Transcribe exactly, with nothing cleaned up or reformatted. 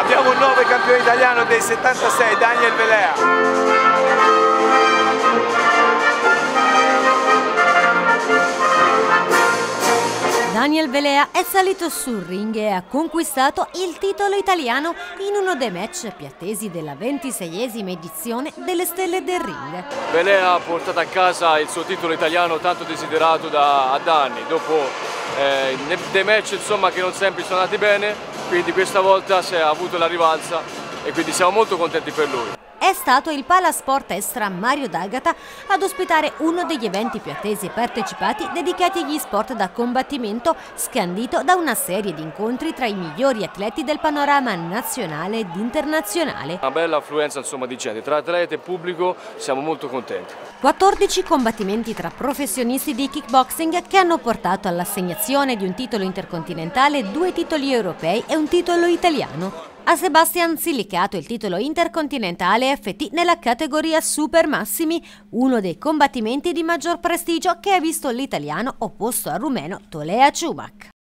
Abbiamo un nuovo campione italiano del settantasei, Daniel Velea. Daniel Velea è salito sul ring e ha conquistato il titolo italiano in uno dei match più attesi della ventiseiesima edizione delle Stelle del Ring. Velea ha portato a casa il suo titolo italiano tanto desiderato da, da anni, dopo eh, dei match insomma, che non sempre sono andati bene, quindi questa volta si è avuto la rivalsa e quindi siamo molto contenti per lui. È stato il Palasport Extra Mario D'Agata ad ospitare uno degli eventi più attesi e partecipati dedicati agli sport da combattimento, scandito da una serie di incontri tra i migliori atleti del panorama nazionale ed internazionale. Una bella affluenza insomma, di gente, tra atlete e pubblico siamo molto contenti. quattordici combattimenti tra professionisti di kickboxing che hanno portato all'assegnazione di un titolo intercontinentale, due titoli europei e un titolo italiano. A Sebastian Silicato il titolo intercontinentale F T nella categoria Super Massimi, uno dei combattimenti di maggior prestigio che ha visto l'italiano opposto al rumeno Tolea Ciumac.